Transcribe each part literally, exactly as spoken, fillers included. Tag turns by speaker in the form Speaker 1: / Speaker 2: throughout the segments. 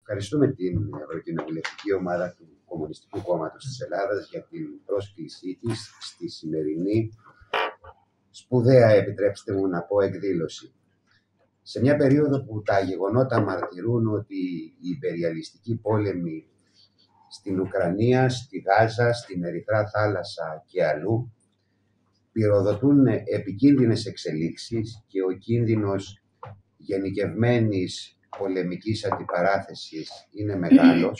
Speaker 1: Ευχαριστούμε την Ευρωκοινοβουλευτική Ομάδα του Κομμουνιστικού Κόμματος της Ελλάδας για την πρόσκλησή της στη σημερινή σπουδαία, επιτρέψτε μου να πω, εκδήλωση. Σε μια περίοδο που τα γεγονότα μαρτυρούν ότι οι υπεριαλιστικοί πόλεμοι στην Ουκρανία, στη Γάζα, στην Ερυθρά Θάλασσα και αλλού πυροδοτούν επικίνδυνες εξελίξεις και ο κίνδυνος γενικευμένης πολεμικής αντιπαράθεσης είναι μεγάλος,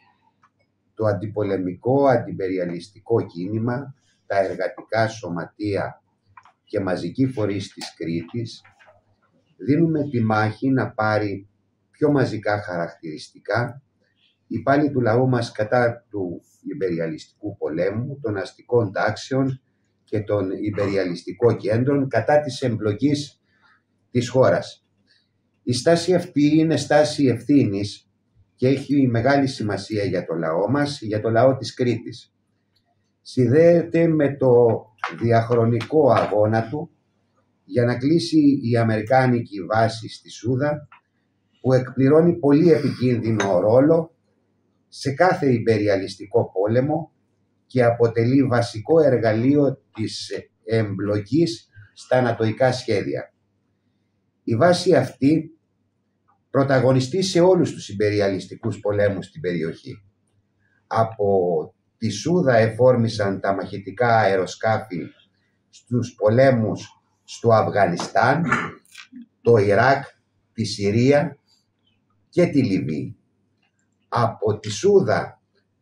Speaker 1: το αντιπολεμικό, αντιπεριαλιστικό κίνημα, τα εργατικά σωματεία και μαζικοί φορείς της Κρήτης δίνουμε τη μάχη να πάρει πιο μαζικά χαρακτηριστικά η πάλη του λαού μας κατά του υπεριαλιστικού πολέμου, των αστικών τάξεων και των υπεριαλιστικών κέντρων κατά της εμπλοκής της χώρας. Η στάση αυτή είναι στάση ευθύνης και έχει μεγάλη σημασία για το λαό μας, για το λαό της Κρήτης. Συνδέεται με το διαχρονικό αγώνα του για να κλείσει η αμερικάνικη βάση στη Σούδα, που εκπληρώνει πολύ επικίνδυνο ρόλο σε κάθε υπεριαλιστικό πόλεμο και αποτελεί βασικό εργαλείο της εμπλοκής στα ανατοϊκά σχέδια. Η βάση αυτή πρωταγωνιστεί σε όλους τους υπεριαλιστικούς πολέμους στην περιοχή. Από τη Σούδα εφόρμησαν τα μαχητικά αεροσκάφη στους πολέμους στο Αφγανιστάν, το Ιράκ, τη Συρία και τη Λιβύη. Από τη Σούδα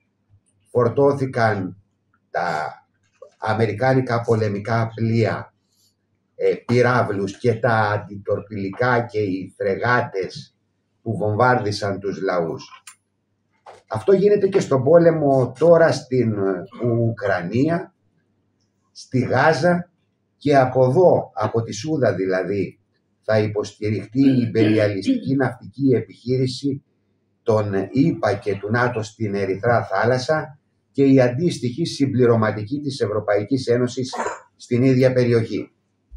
Speaker 1: φορτώθηκαν τα αμερικάνικα πολεμικά πλοία, ε, πυράβλους και τα αντιτορπιλικά και οι φρεγάτες που βομβάρδισαν τους λαούς. Αυτό γίνεται και στον πόλεμο τώρα στην Ουκρανία, στη Γάζα, και από εδώ, από τη Σούδα δηλαδή, θα υποστηριχτεί η υπεριαλιστική ναυτική επιχείρηση των ΗΠΑ και του ΝΑΤΟ στην Ερυθρά Θάλασσα και η αντίστοιχη συμπληρωματική της Ευρωπαϊκής Ένωσης στην ίδια περιοχή.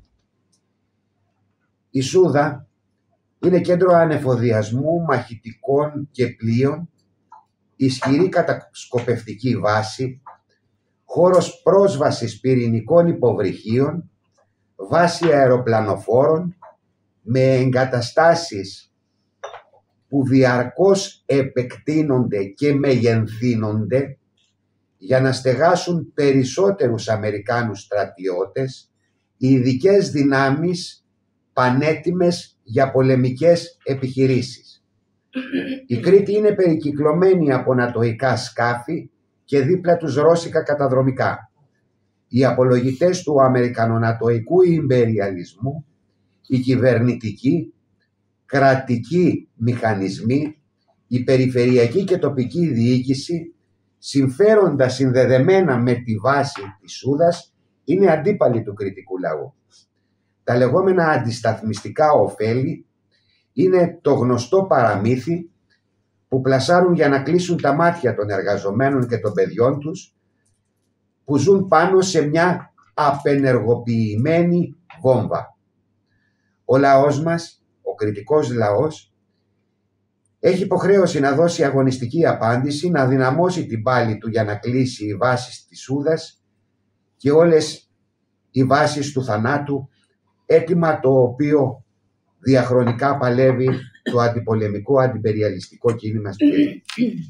Speaker 1: Η Σούδα είναι κέντρο ανεφοδιασμού μαχητικών και πλοίων, ισχυρή κατασκοπευτική βάση, χώρος πρόσβασης πυρηνικών υποβρυχίων, βάση αεροπλανοφόρων με εγκαταστάσεις που διαρκώς επεκτείνονται και μεγενθύνονται για να στεγάσουν περισσότερους Αμερικάνους στρατιώτες, ειδικές δυνάμεις πανέτοιμες για πολεμικές επιχειρήσεις. Η Κρήτη είναι περικυκλωμένη από νατοϊκά σκάφη και δίπλα τους ρώσικα καταδρομικά. Οι απολογητές του αμερικανονατοϊκού ιμπεριαλισμού, οι κυβερνητικοί, κρατικοί μηχανισμοί, η περιφερειακή και τοπική διοίκηση, συμφέροντα συνδεδεμένα με τη βάση της Σούδας, είναι αντίπαλοι του κρητικού λαού. Τα λεγόμενα αντισταθμιστικά ωφέλη είναι το γνωστό παραμύθι που πλασάρουν για να κλείσουν τα μάτια των εργαζομένων και των παιδιών τους, που ζουν πάνω σε μια απενεργοποιημένη βόμβα. Ο λαός μας, ο κρητικός λαός, έχει υποχρέωση να δώσει αγωνιστική απάντηση, να δυναμώσει την πάλη του για να κλείσει οι βάσεις της Σούδας και όλες οι βάσεις του θανάτου, αίτημα το οποίο διαχρονικά παλεύει το αντιπολεμικό, αντιπεριαλιστικό κίνημα στην Κρήτη.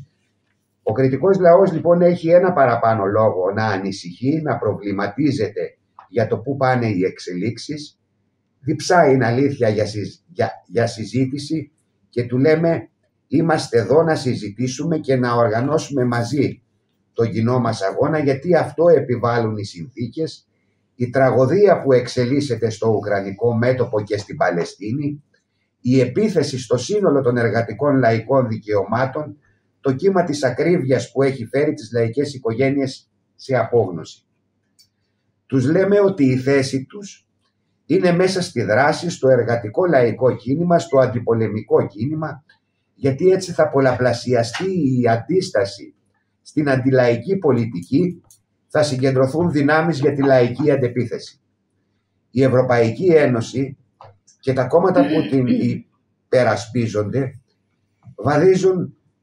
Speaker 1: Ο κρητικός λαός λοιπόν έχει ένα παραπάνω λόγο να ανησυχεί, να προβληματίζεται για το πού πάνε οι εξελίξεις. Διψάει, είναι αλήθεια, για, συζ, για, για συζήτηση και του λέμε είμαστε εδώ να συζητήσουμε και να οργανώσουμε μαζί τον κοινό μας αγώνα, γιατί αυτό επιβάλλουν οι συνθήκες, η τραγωδία που εξελίσσεται στο Ουκρανικό μέτωπο και στην Παλαιστίνη, η επίθεση στο σύνολο των εργατικών λαϊκών δικαιωμάτων, το κύμα της ακρίβειας που έχει φέρει τις λαϊκές οικογένειες σε απόγνωση. Τους λέμε ότι η θέση τους είναι μέσα στη δράση, στο εργατικό λαϊκό κίνημα, στο αντιπολεμικό κίνημα, γιατί έτσι θα πολλαπλασιαστεί η αντίσταση στην αντιλαϊκή πολιτική, θα συγκεντρωθούν δυνάμεις για τη λαϊκή αντεπίθεση. Η Ευρωπαϊκή Ένωση και τα κόμματα που την υπερασπίζονται βαδίζουν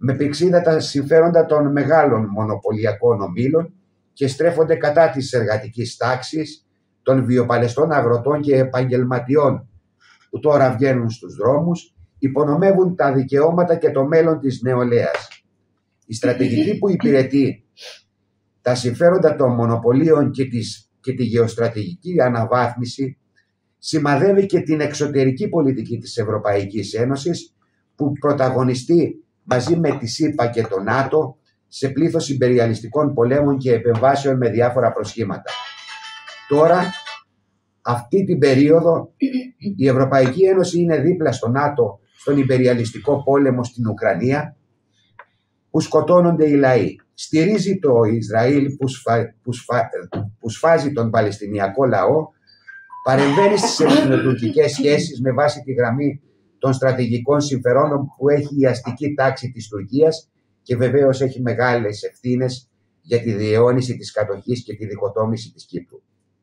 Speaker 1: με πηξίδα τα συμφέροντα των μεγάλων μονοπωλιακών ομίλων και στρέφονται κατά της εργατικής τάξης, των βιοπαλαιστών αγροτών και επαγγελματιών που τώρα βγαίνουν στους δρόμους, υπονομεύουν τα δικαιώματα και το μέλλον της νεολαίας. Η στρατηγική που υπηρετεί τα συμφέροντα των μονοπωλίων και, της, και τη γεωστρατηγική αναβάθμιση σημαδεύει και την εξωτερική πολιτική της Ευρωπαϊκής Ένωσης, που πρωταγωνιστεί μαζί με τη ΣΥΠΑ και το ΝΑΤΟ σε πλήθος ιμπεριαλιστικών πολέμων και επεμβάσεων με διάφορα προσχήματα. Τώρα, αυτή την περίοδο, η Ευρωπαϊκή Ένωση είναι δίπλα στο ΝΑΤΟ στον ιμπεριαλιστικό πόλεμο στην Ουκρανία, που σκοτώνονται οι λαοί. Στηρίζει το Ισραήλ που, σφα... που, σφα... που σφάζει τον Παλαιστινιακό λαό, παρεμβαίνει στις ελληνοτουρκικές σχέσεις με βάση τη γραμμή των στρατηγικών συμφερόντων που έχει η αστική τάξη της Τουρκίας και βεβαίως έχει μεγάλες ευθύνες για τη διαιώνιση της κατοχής και τη διχοτόμηση της Κύπρου.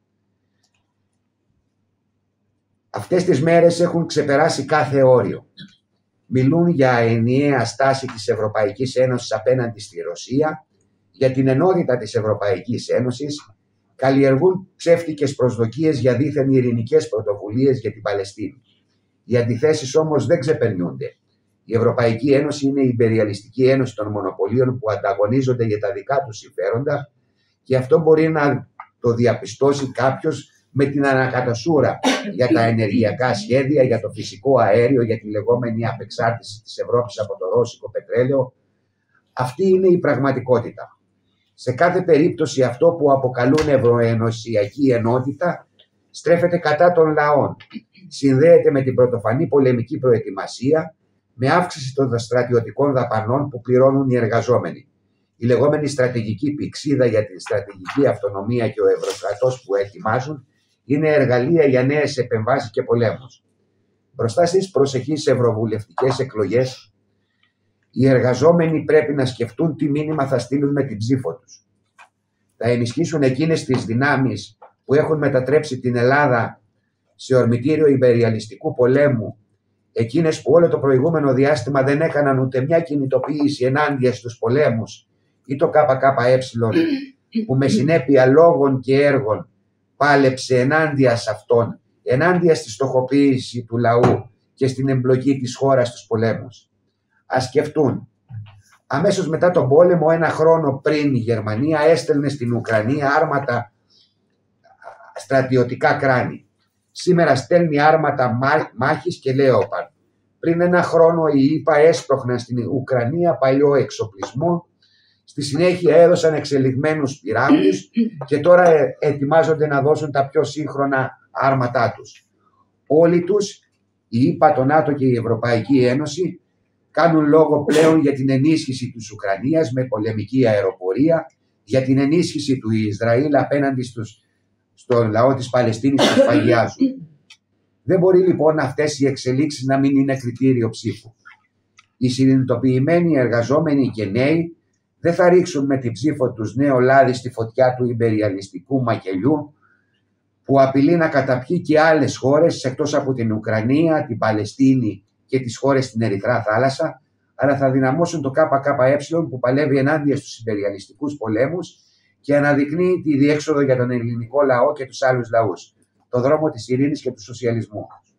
Speaker 1: Αυτές τις μέρες έχουν ξεπεράσει κάθε όριο. Μιλούν για ενιαία στάση της Ευρωπαϊκής Ένωσης απέναντι στη Ρωσία, για την ενότητα της Ευρωπαϊκής Ένωσης, καλλιεργούν ψεύτικες προσδοκίες για δίθεν ειρηνικές πρωτοβουλίες για την Παλαιστίνη. Οι αντιθέσεις όμως δεν ξεπερνιούνται. Η Ευρωπαϊκή Ένωση είναι η ιμπεριαλιστική ένωση των μονοπωλίων που ανταγωνίζονται για τα δικά τους συμφέροντα, και αυτό μπορεί να το διαπιστώσει κάποιος με την ανακατασούρα για τα ενεργειακά σχέδια, για το φυσικό αέριο, για τη λεγόμενη απεξάρτηση της Ευρώπης από το ρώσικο πετρέλαιο. Αυτή είναι η πραγματικότητα. Σε κάθε περίπτωση αυτό που αποκαλούν ευρωενωσιακή ενότητα στρέφεται κατά των λαών. Συνδέεται με την πρωτοφανή πολεμική προετοιμασία, με αύξηση των στρατιωτικών δαπανών που πληρώνουν οι εργαζόμενοι. Η λεγόμενη στρατηγική πηξίδα για την στρατηγική αυτονομία και ο ευρωστρατός που ετοιμάζουν είναι εργαλεία για νέες επεμβάσεις και πολέμους. Μπροστά στις προσεχείς ευρωβουλευτικές εκλογές, οι εργαζόμενοι πρέπει να σκεφτούν τι μήνυμα θα στείλουν με την ψήφο τους. Θα ενισχύσουν εκείνες τις δυνάμεις που έχουν μετατρέψει την Ελλάδα σε ορμητήριο ιμπεριαλιστικού πολέμου, εκείνες που όλο το προηγούμενο διάστημα δεν έκαναν ούτε μια κινητοποίηση ενάντια στους πολέμους, ή το ΚΚΕ που με συνέπεια λόγων και έργων πάλεψε ενάντια σε αυτόν, ενάντια στη στοχοποίηση του λαού και στην εμπλοκή της χώρας στους πολέμους. Ας σκεφτούν. Αμέσως μετά τον πόλεμο, ένα χρόνο πριν, η Γερμανία έστελνε στην Ουκρανία άρματα στρατιωτικά κράνη. Σήμερα στέλνει άρματα μάχης και Λέοπαρντ. Πριν ένα χρόνο οι ΗΠΑ έσπροχναν στην Ουκρανία παλιό εξοπλισμό, στη συνέχεια έδωσαν εξελιγμένους πυράβλους και τώρα ετοιμάζονται να δώσουν τα πιο σύγχρονα άρματά τους. Όλοι τους, οι ΗΠΑ, το ΝΑΤΟ και η Ευρωπαϊκή Ένωση, κάνουν λόγο πλέον για την ενίσχυση της Ουκρανίας με πολεμική αεροπορία, για την ενίσχυση του Ισραήλ απέναντι στους, στον λαό της Παλαιστίνης που σφαγιάζουν. Δεν μπορεί λοιπόν αυτές οι εξελίξεις να μην είναι κριτήριο ψήφου. Οι συνειδητοποιημένοι εργαζόμενοι και νέοι δεν θα ρίξουν με την ψήφο τους νέο λάδι στη φωτιά του ιμπεριαλιστικού μακελιού που απειλεί να καταπιεί και άλλες χώρες εκτός από την Ουκρανία, την Παλαιστίνη και τις χώρες στην Ερυθρά θάλασσα, αλλά θα δυναμώσουν το ΚΚΕ που παλεύει ενάντια στους ιμπεριαλιστικούς πολέμους και αναδεικνύει τη διέξοδο για τον ελληνικό λαό και τους άλλους λαούς, το δρόμο της ειρήνης και του σοσιαλισμού.